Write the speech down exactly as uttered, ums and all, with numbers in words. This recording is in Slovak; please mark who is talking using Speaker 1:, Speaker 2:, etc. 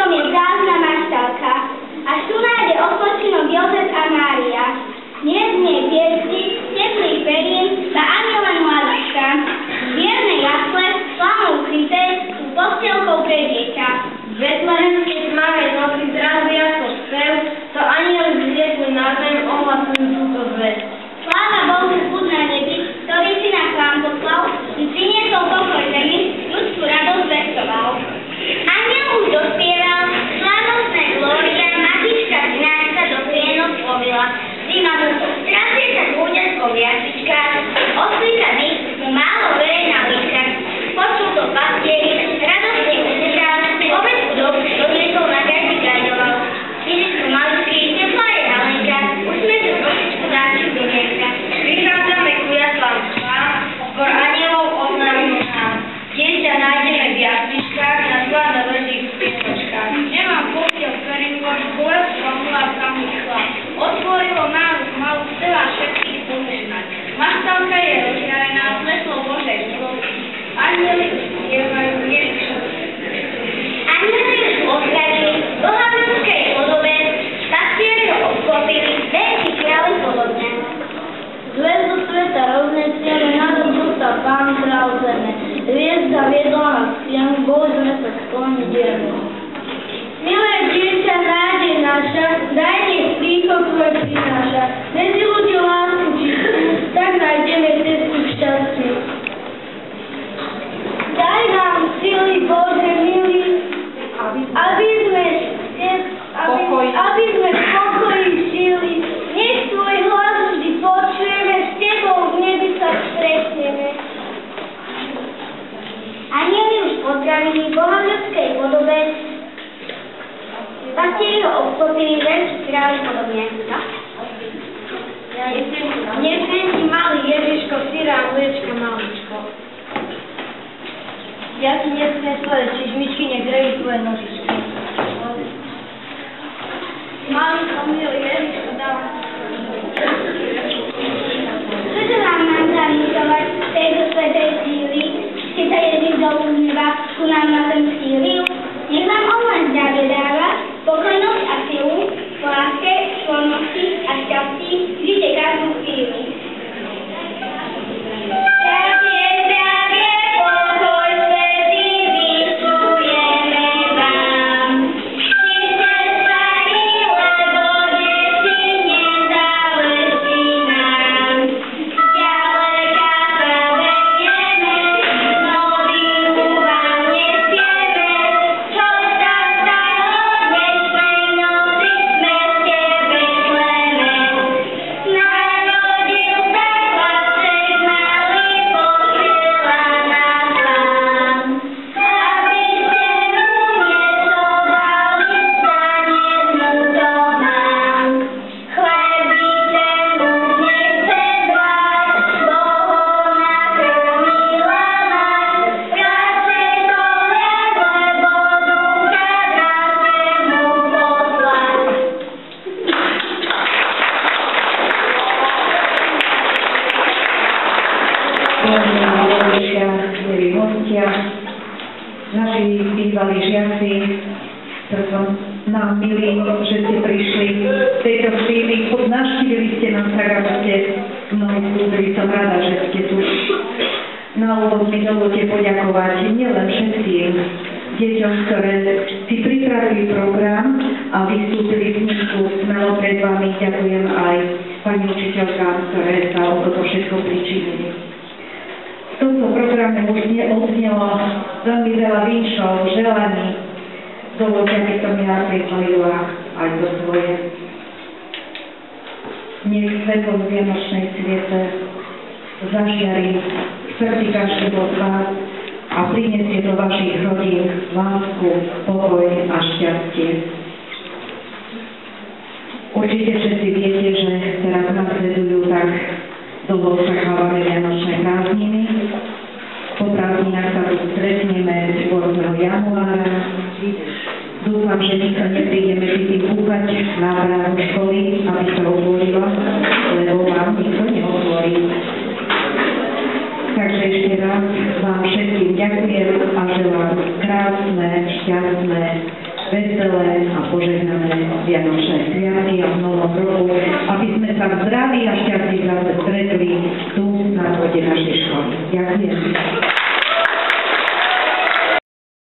Speaker 1: dom je prázdna maštalka, až tu nájde odpočinok Jozef a Mária. Neznie piesky, teplých perín, za anielem mladíčka. Vierne jasle, slanou kryté, sú postielkou pre dieťa.
Speaker 2: V betlehemskej tmavej noci zrazu jasno spev, to anieli zlietli na zem, ohlasujú túto zvesť.
Speaker 1: Sláva Bohu buď na nebi, ktorý si nás vám poslal, i priniesol pokoj zemi, ľudskú radosť zvestoval. Anjel už dospieval, slávnostné glória, matička synáčka do prienok povila. Zima mu, trasie sa kúďačkou v jasličkách, oslíka dých mu málo verej na líčkach. Počul to pastieri, radostne utekal, ovečku do doniesol na gajdi gajoval. Ježiško maličký, teplá je Alenka, už sme tu trošičku dáči do niečka.
Speaker 2: Prichádzame ku jaslám chvál, skôr anielov oznámil nám. Dieťa nájdeme v jasličkách, na slávne leží v pienočkách. Nemám postiel v perínkoch, bolesť slabula v tam išla. Otvorilo náruč malú, chcela všetkých požehnať. Maštalka je rozžarená, svetlo Božej milosti. Anieli spievajú Ježiša.
Speaker 1: Anieli už ozdravili, Boha v ľudskej podobe, pastieri ho obklopili, veľký kráľ podobne.
Speaker 3: Zvezdu sveta roznesieme, nad obzústa Pán kráľ zeme. Hviezda viedla nás k jemu, boli sme sa skloniť jemu. Milé dieťa, nádej naša, daj nech príchod tvoj prináša. Medzi ľudí lásku čistú, tak nájdeme cestu k šťastiu. Daj nám sily, Bože milý, aby sme aby, aby sme v pokoji žili. Nech tvoj hlas vždy počujeme, s tebou v nebi sa stretneme.
Speaker 1: Anieli už pozdravili Boha v ľudskej podobe, pastieri ho obklopili, veľký kráľ podobne. No?
Speaker 2: Nesmiem ti malý Ježiško, syra a mliečka maličko. Ja ti nesmiem svoje čižmičky, nech grejú tvoje nožičky. Malinko, milý Ježiško, dávam.
Speaker 1: Čože vám mám zamýšľovať z tejto svetej síly, keď sa Ježiš dolu z neba ku nám na zem chýlil? Nech vám on len zdravie dáva, pokojnosť a silu, v láske, školnosti a šťastí, žite každú chvíli. Zdravie, zdravie, pokoj, svätý, vyčujeme vám. Ty ste starí, lebo deti nezáleží nám. Ďaleka sa venieme, novinku vám nesieme, čo sa stalo dnešnej noci, sme v tebe kleme. Narodil sa chlapček malý, posiela nás Pán, aby ste mu niečo dali, zaniesť mu to mám. Chlebík ten už nechce brať, bo ho nakrmila mať. Radšej to len, lebo ducha dražie mu poslať.
Speaker 4: Vážení rodičia, milí hostia, naši bývalí žiaci, ktorí som nám milí, že ste prišli v tejto chvíli, navštívili ste nás tak, ako ste mnohí slúbili, som rada, že ste tu. Na úvod mi dovolte poďakovať nielen všetkým deťom, ktoré si pripravili program a vystúpili v snímku smelo pred vami. Ďakujem aj pani učiteľkám, ktoré sa o toto všetko pričinili. V tomto programe už odznelo veľmi veľa vinšov, želaní. Dovoľte, aby som ja pripojila aj do svoje. Nech svetlo z vianočnej sviete zažiari v srdci každého z vás a prinesie do vašich rodín lásku, pokoj a šťastie. Určite všetci viete, že teraz nasledujú tak dlho očakávame vianočné prázdniny. Po prázdninách sa tu stretneme ôsmeho januára. Dúfam, že nikto nepríde medzi tým búchať na bránu školy, aby sa otvorila, lebo vám nikto neotvorí. Takže ešte raz vám všetkým ďakujem a želám krásne, šťastné, veselé a požehnané Vianočné sviatky a v novom roku, aby sme sa v zdraví a šťastí zase stretli tu na pôde našej školy. Ďakujem.